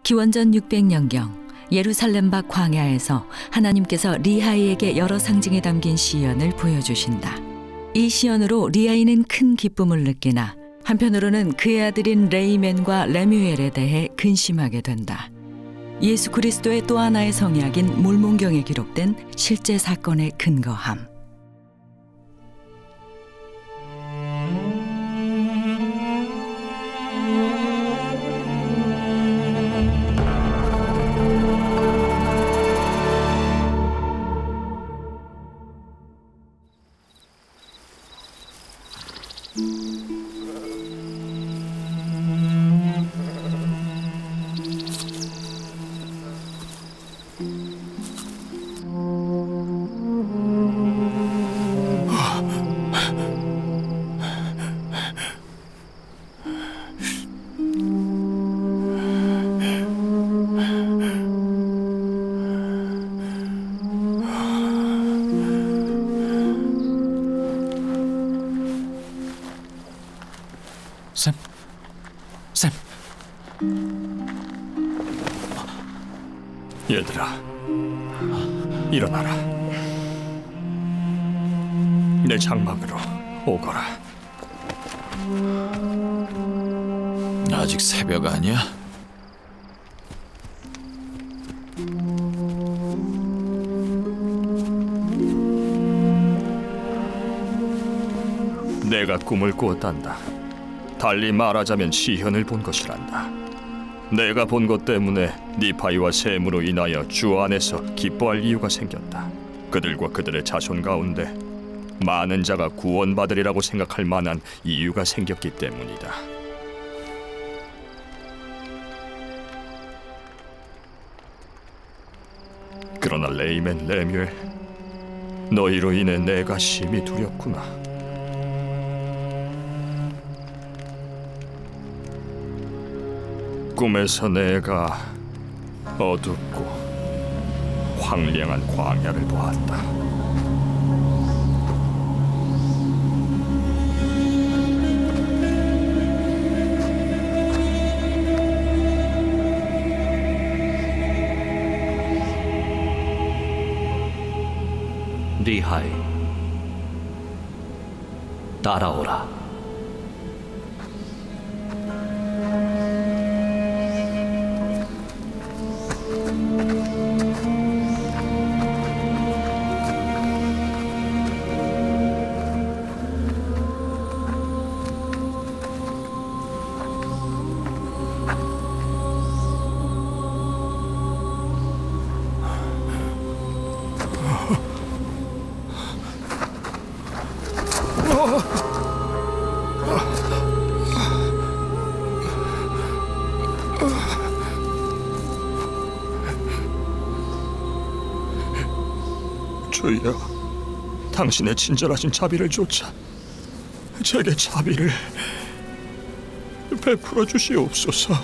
기원전 600년경 예루살렘 밖 광야에서 하나님께서 리하이에게 여러 상징이 담긴 시연을 보여주신다. 이 시연으로 리하이는 큰 기쁨을 느끼나 한편으로는 그의 아들인 레이멘과 레뮤엘에 대해 근심하게 된다. 예수 그리스도의 또 하나의 성약인 몰몬경에 기록된 실제 사건의 근거함. 샘. 얘들아, 일어나라. 내 장막으로 오거라. 아직 새벽 아니야? 내가 꿈을 꾸었단다. 달리 말하자면 시현을 본 것이란다. 내가 본 것 때문에 니파이와 셈으로 인하여 주 안에서 기뻐할 이유가 생겼다. 그들과 그들의 자손 가운데 많은 자가 구원받으리라고 생각할 만한 이유가 생겼기 때문이다. 그러나 레이멘, 레뮤엘, 너희로 인해 내가 심히 두렵구나. 꿈에서 내가 어둡고 황량한 광야를 보았다. 리하이, 따라오라. 주여, 당신의 친절하신 자비를 쫓아 제게 자비를 베풀어 주시옵소서.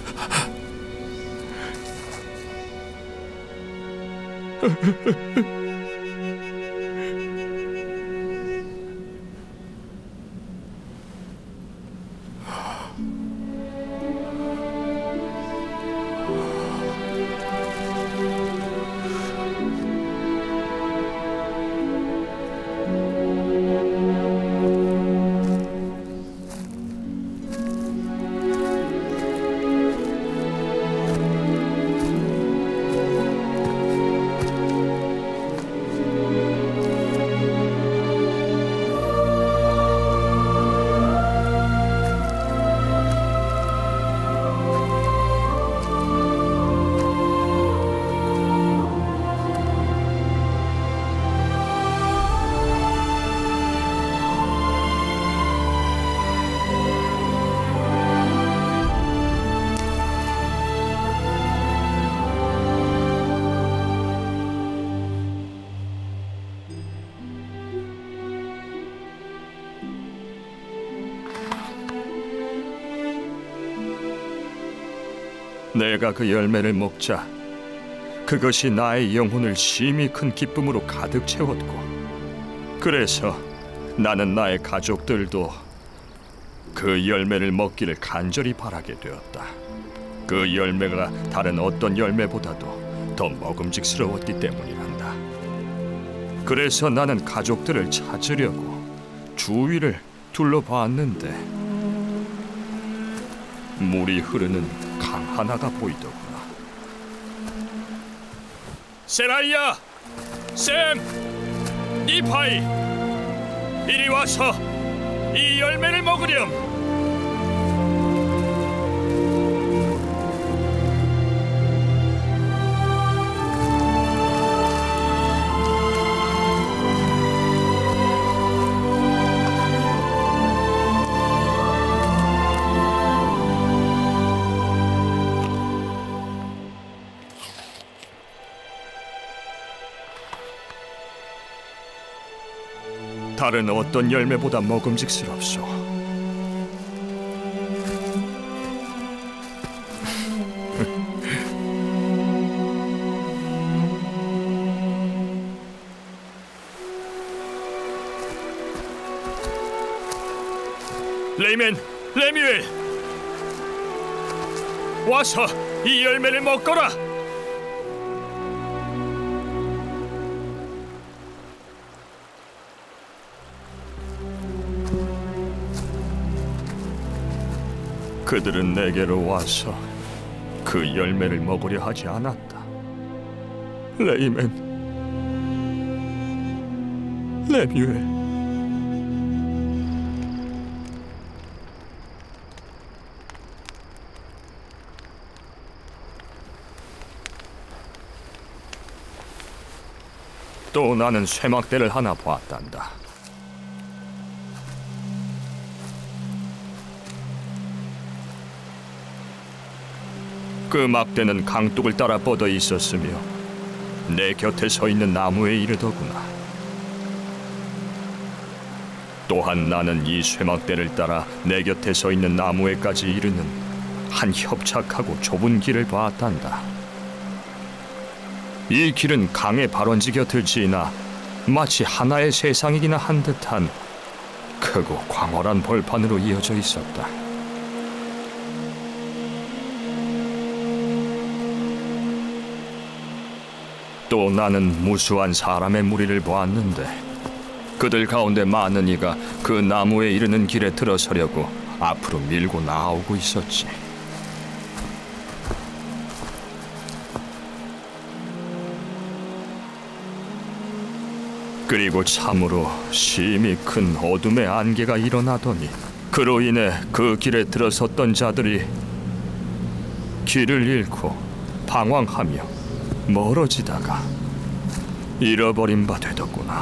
내가 그 열매를 먹자 그것이 나의 영혼을 심히 큰 기쁨으로 가득 채웠고, 그래서 나는 나의 가족들도 그 열매를 먹기를 간절히 바라게 되었다. 그 열매가 다른 어떤 열매보다도 더 먹음직스러웠기 때문이란다. 그래서 나는 가족들을 찾으려고 주위를 둘러봤는데 물이 흐르는 강 하나가 보이더구나. 세라이야, 샘, 니파이, 이리 와서 이 열매를 먹으렴. 다른 어떤 열매보다 먹음직스럽소. 레이멘, 레뮤엘, 와서 이 열매를 먹거라. 그들은 내게로 와서 그 열매를 먹으려 하지 않았다. 레이멘, 레뮤엘, 또 나는 쇠막대를 하나 보았단다. 그 막대는 강둑을 따라 뻗어 있었으며 내 곁에 서 있는 나무에 이르더구나. 또한 나는 이 쇠막대를 따라 내 곁에 서 있는 나무에까지 이르는 한 협착하고 좁은 길을 보았단다. 이 길은 강의 발원지 곁을 지나 마치 하나의 세상이기나 한 듯한 크고 광활한 벌판으로 이어져 있었다. 또 나는 무수한 사람의 무리를 보았는데 그들 가운데 많은 이가 그 나무에 이르는 길에 들어서려고 앞으로 밀고 나아오고 있었지. 그리고 참으로 심히 큰 어둠의 안개가 일어나더니 그로 인해 그 길에 들어섰던 자들이 길을 잃고 방황하며 멀어지다가 잃어버린 바 되더구나.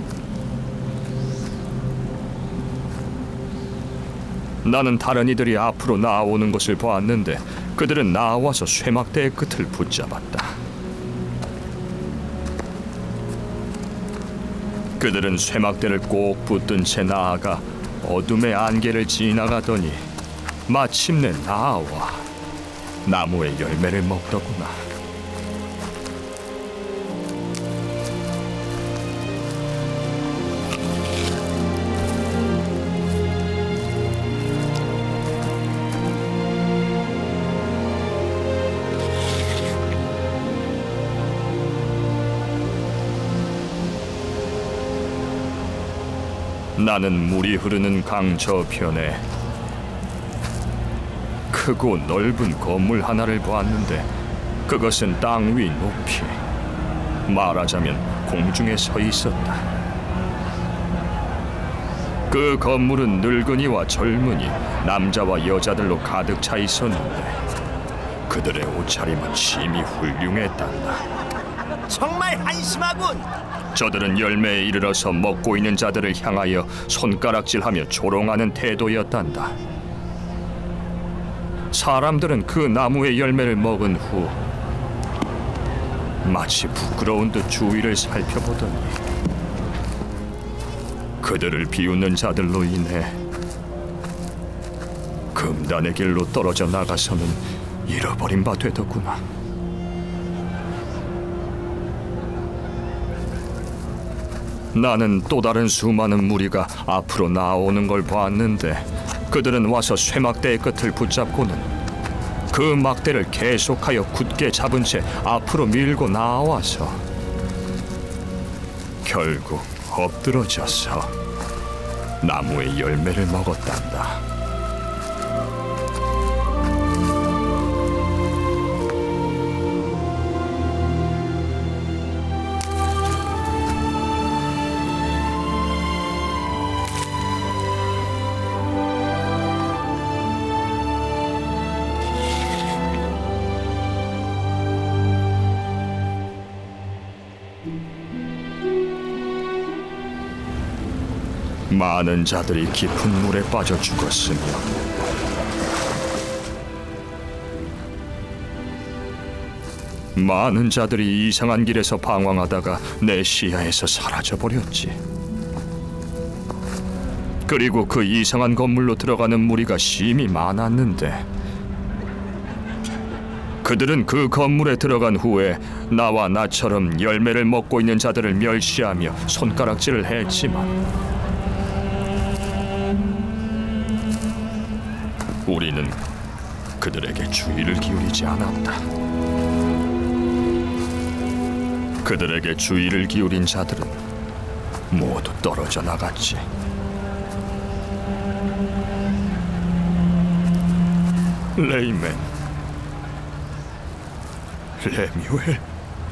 나는 다른 이들이 앞으로 나아오는 것을 보았는데 그들은 나와서 쇠막대의 끝을 붙잡았다. 그들은 쇠막대를 꼭 붙든 채 나아가 어둠의 안개를 지나가더니 마침내 나와 나무의 열매를 먹더구나. 나는 물이 흐르는 강 저편에 크고 넓은 건물 하나를 보았는데 그것은 땅 위 높이, 말하자면 공중에 서 있었다. 그 건물은 늙은이와 젊은이, 남자와 여자들로 가득 차 있었는데 그들의 옷차림은 심히 훌륭했단다. 정말 한심하군. 저들은 열매에 이르러서 먹고 있는 자들을 향하여 손가락질하며 조롱하는 태도였단다. 사람들은 그 나무의 열매를 먹은 후 마치 부끄러운 듯 주위를 살펴보더니 그들을 비웃는 자들로 인해 금단의 길로 떨어져 나가서는 잃어버린 바 되더구나. 나는 또 다른 수많은 무리가 앞으로 나오는 걸 보았는데 그들은 와서 쇠막대의 끝을 붙잡고는 그 막대를 계속하여 굳게 잡은 채 앞으로 밀고 나와서 결국 엎드러져서 나무의 열매를 먹었단다. 많은 자들이 깊은 물에 빠져 죽었으며 많은 자들이 이상한 길에서 방황하다가 내 시야에서 사라져버렸지. 그리고 그 이상한 건물로 들어가는 무리가 심히 많았는데 그들은 그 건물에 들어간 후에 나와 나처럼 열매를 먹고 있는 자들을 멸시하며 손가락질을 했지만 우리는 그들에게 주의를 기울이지 않았다. 그들에게 주의를 기울인 자들은 모두 떨어져 나갔지. 레이멘, 레뮤엘,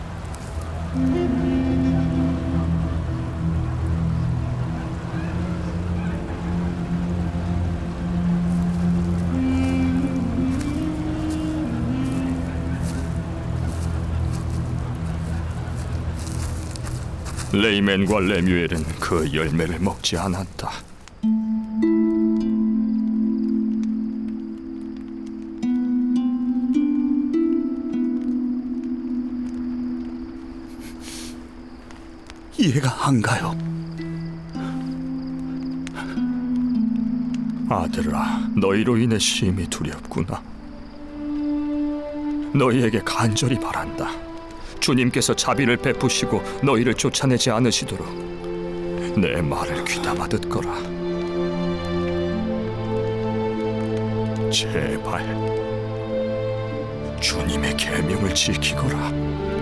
레이멘과 레뮤엘은 그 열매를 먹지 않았다. 이해가 안 가요. 아들아, 너희로 인해 심히 두렵구나. 너희에게 간절히 바란다. 주님께서 자비를 베푸시고 너희를 쫓아내지 않으시도록 내 말을 귀담아 듣거라. 제발 주님의 계명을 지키거라.